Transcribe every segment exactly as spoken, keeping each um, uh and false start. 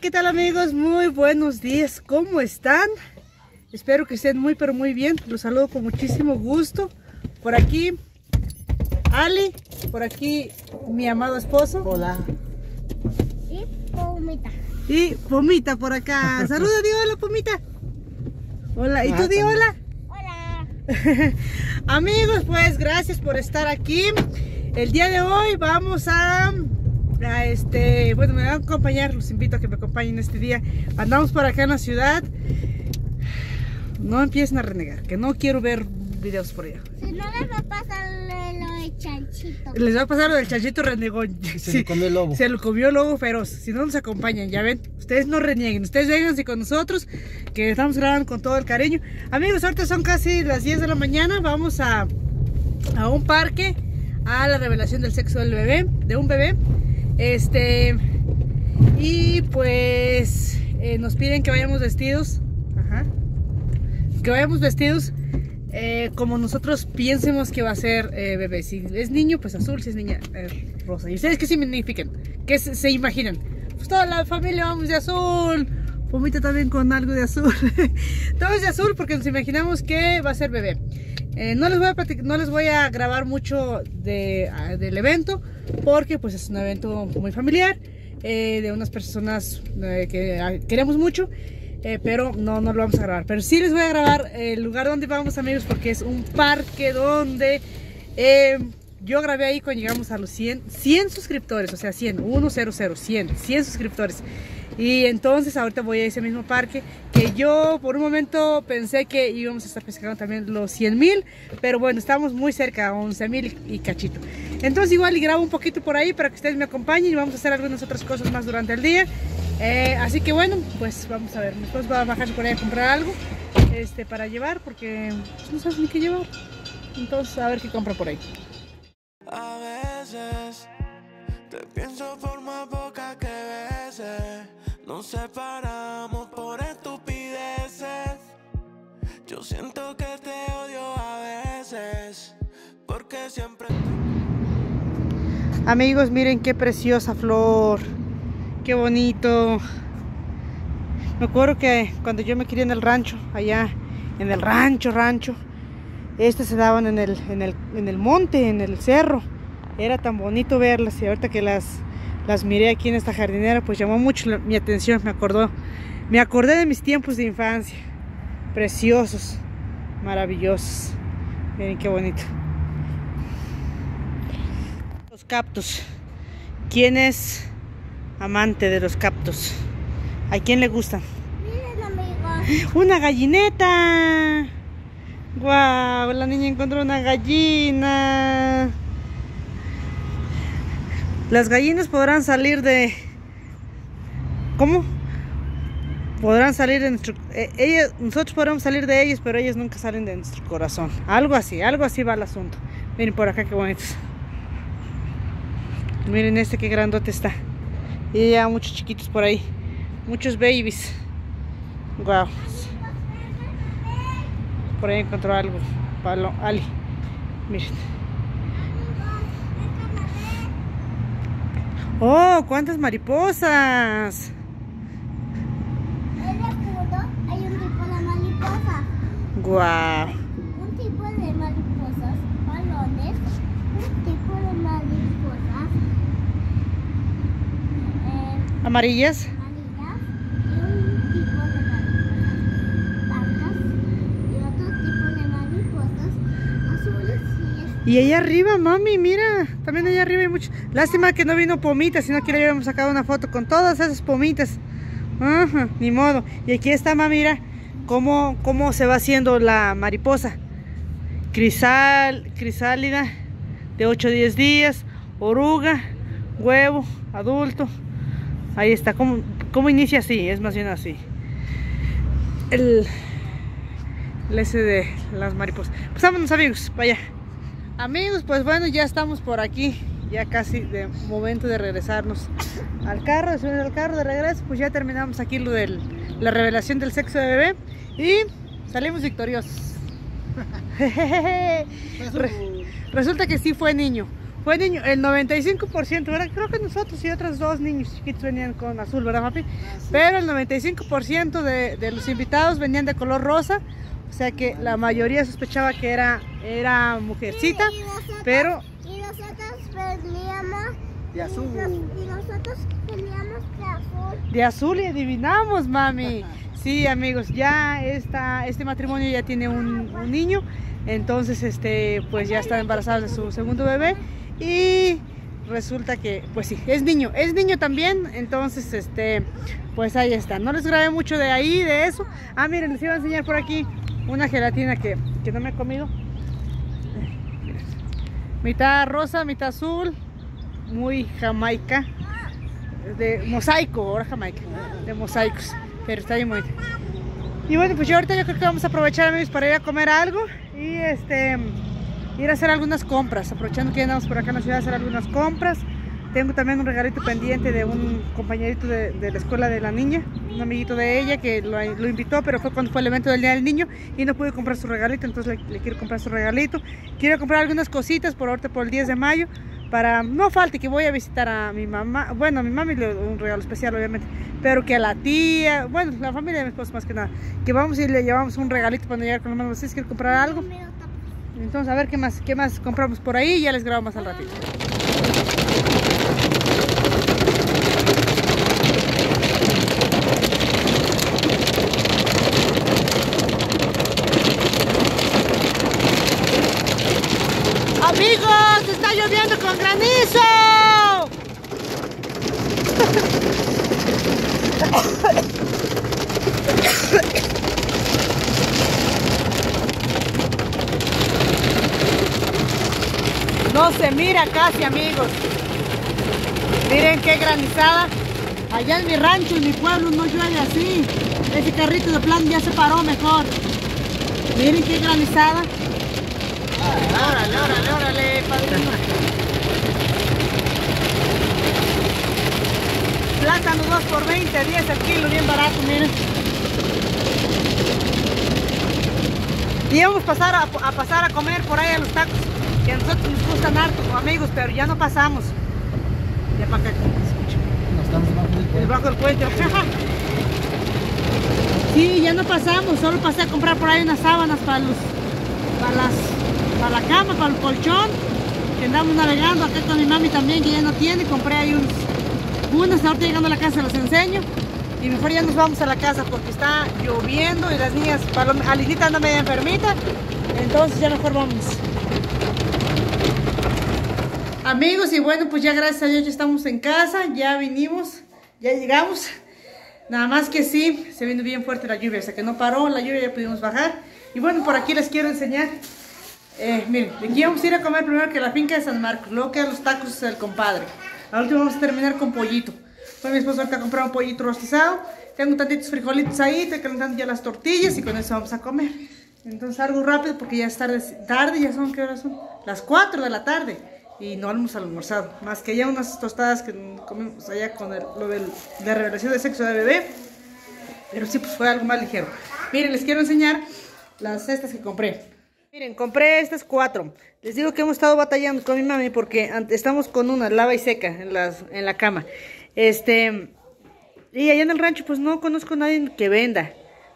¿qué tal amigos? Muy buenos días, ¿cómo están? Espero que estén muy pero muy bien. Los saludo con muchísimo gusto. Por aquí Ali, por aquí mi amado esposo. Hola. Y Pomita. Y Pomita por acá. Saluda, di hola, Pomita. Hola, ¿y tú di hola? Hola. Amigos, pues gracias por estar aquí. El día de hoy vamos a, a este, bueno, me van a acompañar, los invito a que me acompañen este día. Andamos por acá en la ciudad. No empiecen a renegar, que no quiero ver videos por allá. Si no les va a pasar lo del chanchito. Les va a pasar lo del chanchito renegón. Se Sí, lo comió el lobo. Se lo comió el lobo feroz. Si no nos acompañan, ya ven, ustedes no renieguen, ustedes vénganse con nosotros, que estamos grabando con todo el cariño. Amigos, ahorita son casi las diez de la mañana. Vamos a, a un parque, a la revelación del sexo del bebé, de un bebé. Este, y pues eh, nos piden que vayamos vestidos. Ajá. Que vayamos vestidos eh, como nosotros piensemos que va a ser eh, bebé. Si es niño, pues azul, si es niña, eh, rosa. ¿Y ustedes qué significan? ¿Qué se, se imaginan? Pues toda la familia vamos de azul. Pomita también con algo de azul. Todos de azul porque nos imaginamos que va a ser bebé. Eh, no, les voy a platicar, no les voy a grabar mucho de, a, del evento porque pues es un evento muy familiar, eh, de unas personas eh, que a, queremos mucho. Eh, pero no, no lo vamos a grabar. Pero sí les voy a grabar el lugar donde vamos, amigos, porque es un parque donde eh, yo grabé ahí cuando llegamos a los cien, cien suscriptores. O sea, cien, uno, cero, cero, cien, cien suscriptores. Y entonces ahorita voy a ese mismo parque que yo por un momento pensé que íbamos a estar pescando también los cien mil, pero bueno, estamos muy cerca, a once mil y cachito. Entonces igual y grabo un poquito por ahí para que ustedes me acompañen y vamos a hacer algunas otras cosas más durante el día. Eh, así que bueno, pues vamos a ver. Mi esposo va a bajarse por ahí a comprar algo este, para llevar porque pues, no sabes ni qué llevar. Entonces a ver qué compra por ahí. A veces te pienso por más boca que beses. Nos separamos por estupideces. Yo siento que te odio a veces porque siempre. Amigos, miren qué preciosa flor. Qué bonito. Me acuerdo que cuando yo me crié en el rancho, allá en el rancho, rancho, estas se daban en el, en el, en el monte, en el cerro. Era tan bonito verlas y ahorita que las, las miré aquí en esta jardinera, pues llamó mucho la, mi atención. Me acordó, me acordé de mis tiempos de infancia. Preciosos, maravillosos. Miren qué bonito. Los cactus. ¿Quién es amante de los cactus? ¿A quién le gustan? Miren, amigos. ¡Una gallineta! ¡Guau! La niña encontró una gallina. Las gallinas podrán salir de... ¿Cómo? Podrán salir de nuestro... Eh, ellas, nosotros podremos salir de ellas, pero ellas nunca salen de nuestro corazón. Algo así, algo así va el asunto. Miren por acá qué bonitos. Miren este qué grandote está. Y ya muchos chiquitos por ahí. Muchos babies. Wow. Por ahí encontró algo. Palo, Ali. Miren. Oh, cuántas mariposas. En el escudo hay un tipo de mariposas. Wow. Un tipo de mariposas, balones. Un tipo de mariposas. Eh, Amarillas. amarillas y un tipo de mariposas blancas y otro tipo de mariposas azules y Y allá arriba, mami, mira. También allá arriba hay muchos. Lástima que no vino Pomita, sino que le hubiéramos sacado una foto con todas esas pomitas. Ajá, ni modo. Y aquí está, mami, mira cómo, cómo se va haciendo la mariposa. Crisal, crisálida de ocho a diez días, oruga, huevo, adulto. Ahí está, ¿cómo, cómo inicia así? Es más bien así. El, el ese de las mariposas. Pues vámonos, amigos, para allá. Amigos, pues bueno, ya estamos por aquí. Ya casi de momento de regresarnos al carro, de subir al carro de regreso. Pues ya terminamos aquí lo de la revelación del sexo de bebé. Y salimos victoriosos. Re, resulta que sí fue niño. Fue niño, el noventa y cinco por ciento, ¿verdad? Creo que nosotros y otros dos niños chiquitos venían con azul, ¿verdad, papi? Ah, sí. Pero el noventa y cinco por ciento de, de los invitados venían de color rosa, o sea que la mayoría sospechaba que era, era mujercita, y, y nosotros, pero... Y nosotros veníamos... De azul. Y, nos, y nosotros veníamos de azul. De azul y adivinamos, mami. Sí, amigos, ya esta, este matrimonio ya tiene un, un niño, entonces este, pues ya están embarazados de su segundo bebé y resulta que, pues sí, es niño, es niño también, entonces este, pues ahí está. No les grabé mucho de ahí, de eso. Ah, miren, les iba a enseñar por aquí una gelatina que, que no me he comido. Mitad rosa, mitad azul, muy jamaica, de mosaico, ahora jamaica, de mosaicos. Pero está bien bonito. Y bueno, pues yo ahorita yo creo que vamos a aprovechar, amigos, para ir a comer algo y este ir a hacer algunas compras, aprovechando que ya andamos por acá en la ciudad a hacer algunas compras. Tengo también un regalito pendiente de un compañerito de, de la escuela de la niña, un amiguito de ella que lo, lo invitó, pero fue cuando fue el evento del Día del Niño y no pude comprar su regalito, entonces le, le quiero comprar su regalito. Quiero comprar algunas cositas por ahorita por el diez de mayo, para no falte que voy a visitar a mi mamá, bueno, a mi mami un regalo especial obviamente, pero que a la tía, bueno, la familia de mi esposo más que nada, que vamos y le llevamos un regalito para llegar con los manos. ¿Ustedes quieren comprar algo? Entonces a ver qué más, qué más compramos por ahí y ya les grabo más al ratito. Amigos, está lloviendo con granizo. No se mira casi, amigos. Miren qué granizada. Allá en mi rancho, en mi pueblo, no llueve así. Ese carrito de plan ya se paró mejor. Miren qué granizada. Órale, órale, órale, padrino. Plátano dos por veinte, diez el kilo, bien barato, miren. Y vamos a pasar a, a pasar a comer por ahí a los tacos, que a nosotros nos gustan harto como amigos, pero ya no pasamos. Ya para acá, No estamos bajo del puente. Bajo el puente. Sí, ya no pasamos, solo pasé a comprar por ahí unas sábanas para los, para las para la cama, para el colchón, que andamos navegando acá con mi mami también, que ya no tiene. Compré ahí unos, unas, ahorita llegando a la casa los enseño, y mejor ya nos vamos a la casa porque está lloviendo y las niñas, Alinita anda media enfermita, entonces ya mejor vamos. Amigos, y bueno, pues ya gracias a Dios ya estamos en casa, ya vinimos, ya llegamos, nada más que sí, se vino bien fuerte la lluvia, hasta que no paró la lluvia ya pudimos bajar. Y bueno, por aquí les quiero enseñar. Eh, miren, aquí vamos a ir a comer primero que la finca de San Marcos, luego que a los tacos del compadre. Al último vamos a terminar con pollito. Fue mi esposo ahorita a comprar un pollito rostizado. Tengo tantitos frijolitos ahí, estoy calentando ya las tortillas y con eso vamos a comer. Entonces algo rápido porque ya es tarde, tarde ya son, ¿qué horas son? Las cuatro de la tarde y no hemos almorzado. Más que ya unas tostadas que comimos allá con el, lo de la revelación de sexo de bebé. Pero sí, pues fue algo más ligero. Miren, les quiero enseñar las cestas que compré. Miren, compré estas cuatro. Les digo que hemos estado batallando con mi mami porque estamos con una lava y seca en, las, en la cama. Este, y allá en el rancho pues no conozco a nadie que venda.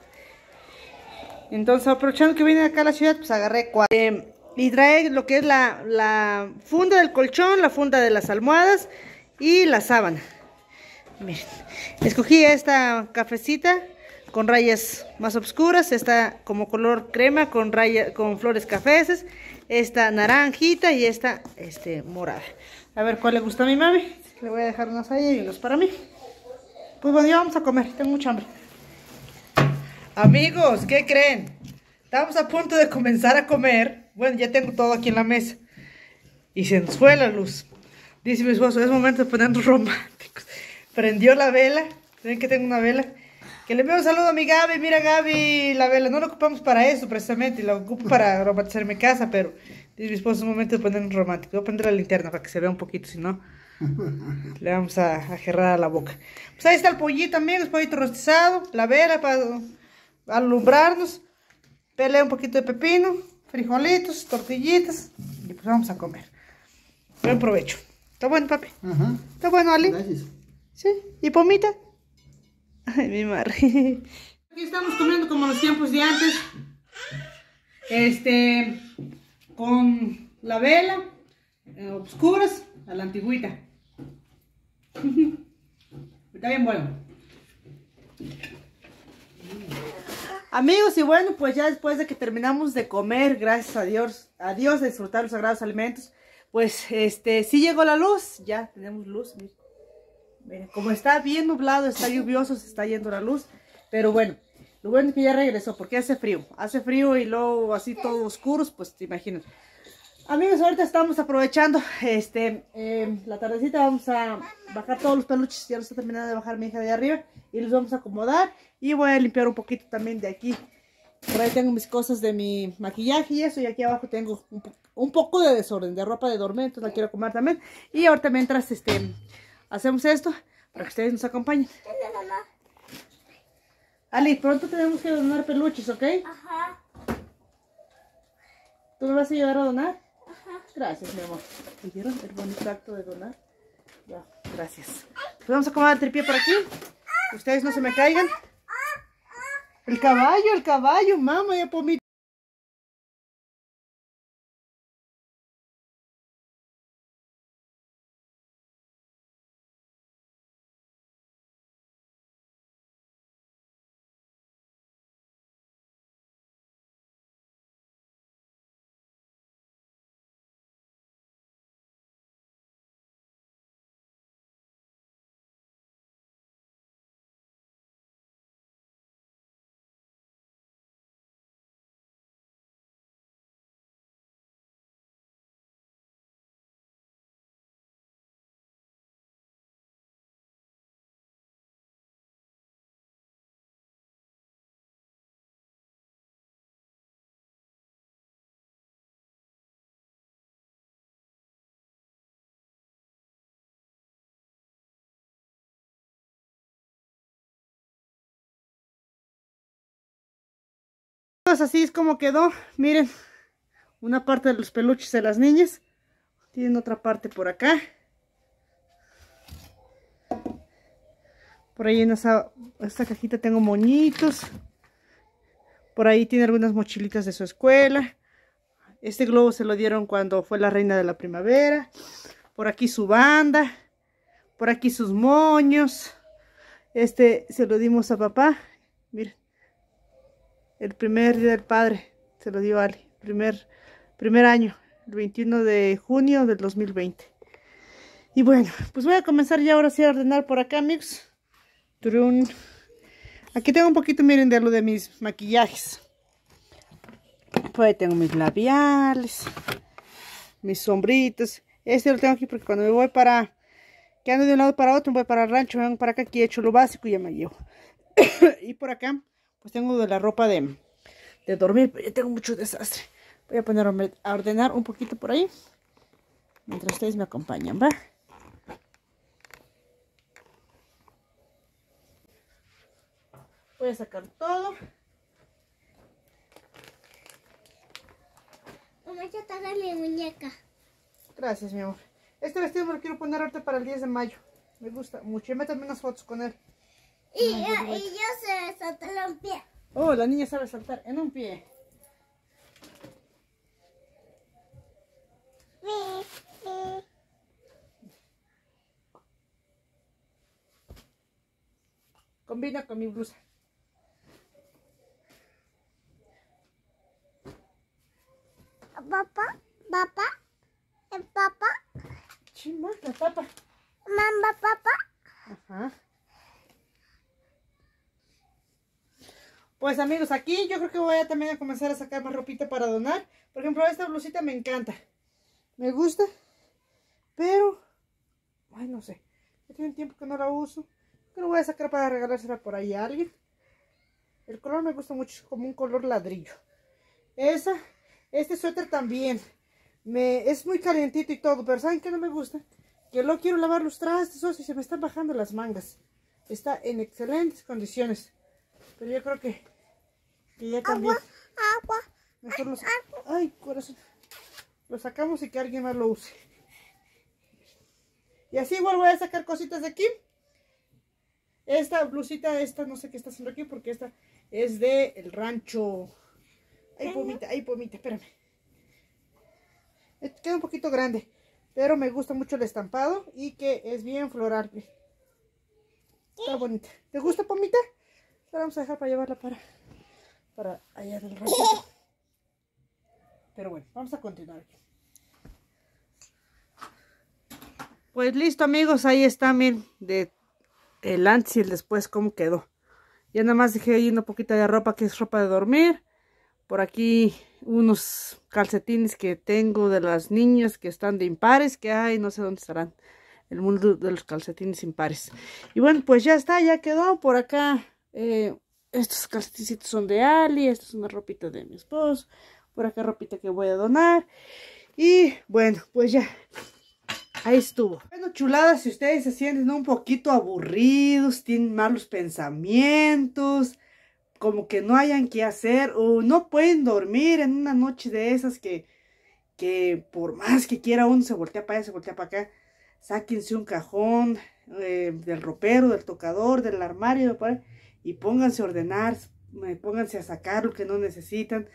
Entonces aprovechando que viene acá a la ciudad, pues agarré cuatro. Eh, y trae lo que es la, la funda del colchón, la funda de las almohadas y la sábana. Miren, escogí esta cafecita con rayas más oscuras, esta como color crema con rayas, con flores cafeces, esta naranjita y esta este, morada. A ver cuál le gusta a mi mami. Le voy a dejar unas a ella y unos para mí. Pues bueno, ya vamos a comer, tengo mucha hambre. Amigos, ¿qué creen? Estamos a punto de comenzar a comer. Bueno, ya tengo todo aquí en la mesa. Y se nos fue la luz. Dice mi esposo, es momento de ponernos románticos. Prendió la vela. ¿Ven que tengo una vela? Que le envío un saludo a mi Gaby. Mira, Gaby, la vela no la ocupamos para eso precisamente, la ocupo para romantizar mi casa, pero dice mi esposo, es momento de ponernos románticos. Voy a prender la linterna para que se vea un poquito, si no le vamos a, a gerrar a la boca. Pues ahí está el pollito, amigos, pollito rostizado, la vela para alumbrarnos, pelea un poquito de pepino, frijolitos, tortillitas y pues vamos a comer. Buen provecho. ¿Está bueno, papi? Ajá. ¿Está bueno, Ali? Gracias. Sí. ¿Y pomita? Ay, mi madre. Aquí estamos comiendo como los tiempos de antes. Este, con la vela, eh, oscuras, a la antigüita. Está bien bueno. Amigos, y bueno, pues ya después de que terminamos de comer, gracias a Dios, a Dios de disfrutar los sagrados alimentos, pues este, sí llegó la luz, ya tenemos luz, miren, miren, como está bien nublado, está lluvioso, se está yendo la luz, pero bueno, lo bueno es que ya regresó, porque hace frío, hace frío y luego así todo oscuros, pues te imaginas. Amigos, ahorita estamos aprovechando este eh, la tardecita, vamos a bajar todos los peluches, ya los está terminando de bajar mi hija de arriba y los vamos a acomodar y voy a limpiar un poquito también de aquí. Por ahí tengo mis cosas de mi maquillaje y eso, y aquí abajo tengo un, po un poco de desorden, de ropa de dormir, entonces la quiero acomodar también. Y ahorita mientras este, hacemos esto, para que ustedes nos acompañen. Ali, pronto tenemos que donar peluches, ¿ok? Ajá. ¿Tú me vas a llevar a donar? Gracias, mi amor. ¿Vieron el bonito acto de donar? Ya, gracias. Pues vamos a acomodar el tripié por aquí. Ustedes no se me caigan. El caballo, el caballo, mamá, ya por mí. Así es como quedó, miren, una parte de los peluches de las niñas, tienen otra parte por acá, por ahí en esa, esta cajita tengo moñitos, por ahí tiene algunas mochilitas de su escuela, este globo se lo dieron cuando fue la reina de la primavera, por aquí su banda, por aquí sus moños, este se lo dimos a papá, miren. El primer día del padre se lo dio Ali, primer, primer año, el veintiuno de junio del dos mil veinte. Y bueno, pues voy a comenzar ya ahora sí a ordenar por acá, amigos. Turun. Aquí tengo un poquito, miren, de lo de mis maquillajes. Por ahí tengo mis labiales, mis sombritas. Este lo tengo aquí porque cuando me voy para, que ando de un lado para otro, me voy para el rancho, me vengo para acá, aquí he hecho lo básico y ya me llevo. Y por acá pues tengo de la ropa de, de dormir, pero ya tengo mucho desastre. Voy a poner a ordenar un poquito por ahí, mientras ustedes me acompañan, ¿va? Voy a sacar todo. Mamá, ya te haga mi muñeca. Gracias, mi amor. Este vestido me lo quiero poner ahorita para el diez de mayo. Me gusta mucho. Y métanme unas fotos con él. Y, yo, y yo sé saltar un pie. Oh, la niña sabe saltar en un pie. Combina con mi blusa. Papá, papá, el papá, Chima, la tapa. mamá, papá. Ajá. Pues amigos, aquí yo creo que voy a también a comenzar a sacar más ropita para donar. Por ejemplo, esta blusita me encanta. Me gusta. Pero, ay, no sé. Ya tiene tiempo que no la uso. Que lo voy a sacar para regalársela por ahí a alguien. El color me gusta mucho, es como un color ladrillo. Esa, este suéter también. Me, es muy calientito y todo, pero ¿saben qué no me gusta? Que luego quiero lavar los trastes y se me están bajando las mangas. Está en excelentes condiciones. Pero yo creo que, que ya también. Agua, agua. Mejor los, ay, corazón. Lo sacamos y que alguien más lo use. Y así igual voy a sacar cositas de aquí. Esta blusita, esta no sé qué está haciendo aquí porque esta es de el rancho. Ay, pomita, ay, pomita, espérame. Queda un poquito grande, pero me gusta mucho el estampado y que es bien floral. Está bonita. ¿Te gusta, pomita? Ahora vamos a dejar para llevarla para, para allá del rancho. Pero bueno, vamos a continuar aquí. Pues listo, amigos, ahí está, miren, de el antes y el después, cómo quedó. Ya nada más dejé ahí una poquita de ropa, que es ropa de dormir. Por aquí unos calcetines que tengo de las niñas que están de impares, que hay, no sé dónde estarán. El mundo de los calcetines impares. Y bueno, pues ya está, ya quedó. Por acá, eh, estos calcetines son de Ali, esta es una ropita de mi esposo. Por acá ropita que voy a donar. Y bueno, pues ya. Ahí estuvo. Bueno, chuladas, si ustedes se sienten un poquito aburridos, tienen malos pensamientos, como que no hayan qué hacer o no pueden dormir en una noche de esas que, que por más que quiera uno se voltea para allá, se voltea para acá, sáquense un cajón eh, del ropero, del tocador, del armario por ahí, y pónganse a ordenar, pónganse a sacar lo que no necesitan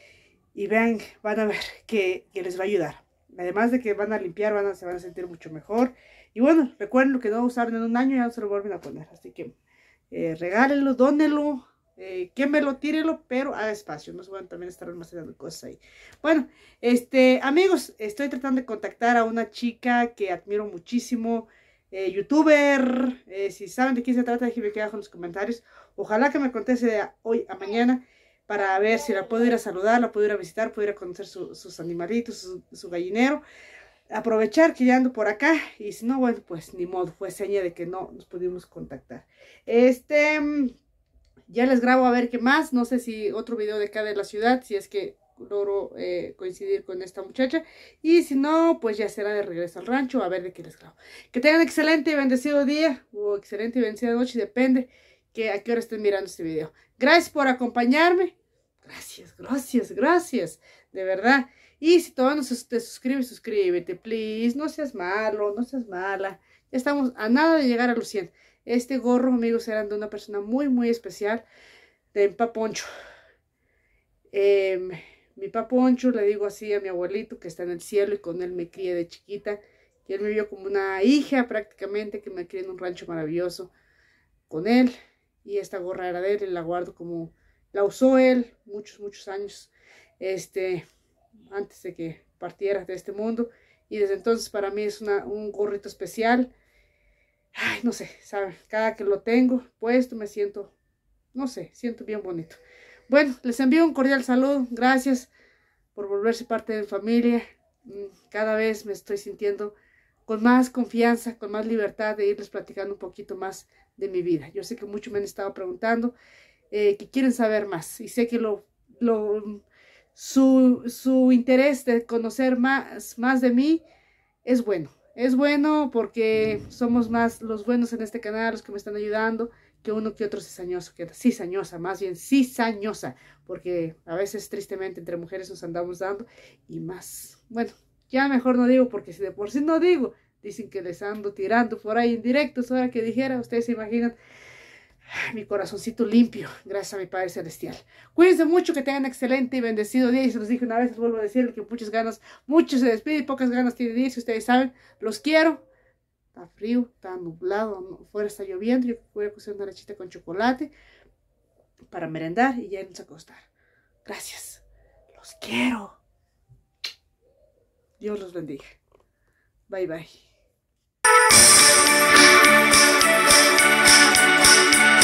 y vean, van a ver que, que les va a ayudar. Además de que van a limpiar, van a, se van a sentir mucho mejor. Y bueno, recuerden lo que no usaron en un año, ya no se lo vuelven a poner. Así que eh, regálenlo, dónenlo, eh, quémelo, tírelo, pero haga espacio. No se van también a estar almacenando cosas ahí. Bueno, este, amigos, estoy tratando de contactar a una chica que admiro muchísimo, eh, youtuber. Eh, si saben de quién se trata, déjenme que abajo en los comentarios. Ojalá que me conteste de hoy a mañana, para ver si la puedo ir a saludar, la puedo ir a visitar, puedo ir a conocer su, sus animalitos, su, su gallinero. Aprovechar que ya ando por acá, y si no, bueno, pues ni modo, fue seña de que no nos pudimos contactar. Este, ya les grabo a ver qué más, no sé si otro video de acá de la ciudad, si es que logro eh, coincidir con esta muchacha, y si no, pues ya será de regreso al rancho, a ver de qué les grabo. Que tengan excelente y bendecido día, o excelente y bendecida noche, depende que a qué hora estén mirando este video. Gracias por acompañarme. Gracias, gracias, gracias. De verdad. Y si todavía no te suscribes, suscríbete, please. No seas malo, no seas mala. Ya estamos a nada de llegar a los cien. Este gorro, amigos, eran de una persona muy, muy especial. De mi papá Poncho. Eh, mi papá Poncho, le digo así a mi abuelito, que está en el cielo y con él me crié de chiquita. Y él me vio como una hija prácticamente, que me crié en un rancho maravilloso con él. Y esta gorra era de él y la guardo como... La usó él muchos, muchos años, este, antes de que partiera de este mundo. Y desde entonces para mí es una, un gorrito especial. Ay, no sé, ¿saben? Cada que lo tengo puesto me siento, no sé, siento bien bonito. Bueno, les envío un cordial saludo. Gracias por volverse parte de mi familia. Cada vez me estoy sintiendo con más confianza, con más libertad de irles platicando un poquito más de mi vida. Yo sé que muchos me han estado preguntando. Eh, que quieren saber más, y sé que lo, lo, su, su interés de conocer más, más de mí es bueno, es bueno porque somos más los buenos en este canal, los que me están ayudando, que uno que otro cizañoso, que cizañosa, más bien cizañosa, porque a veces tristemente entre mujeres nos andamos dando, y más, bueno, ya mejor no digo, porque si de por sí no digo, dicen que les ando tirando por ahí indirectos. Ahora que dijera, ustedes se imaginan mi corazoncito limpio, gracias a mi Padre Celestial. Cuídense mucho, que tengan excelente y bendecido día. Y se los dije una vez, les vuelvo a decir que muchas ganas, muchos se despiden y pocas ganas tienen de irse. Ustedes saben, los quiero. Está frío, está nublado, no, fuera está lloviendo. Yo voy a cocer una lechita con chocolate para merendar y ya irnos a acostar. Gracias, los quiero. Dios los bendiga. Bye, bye.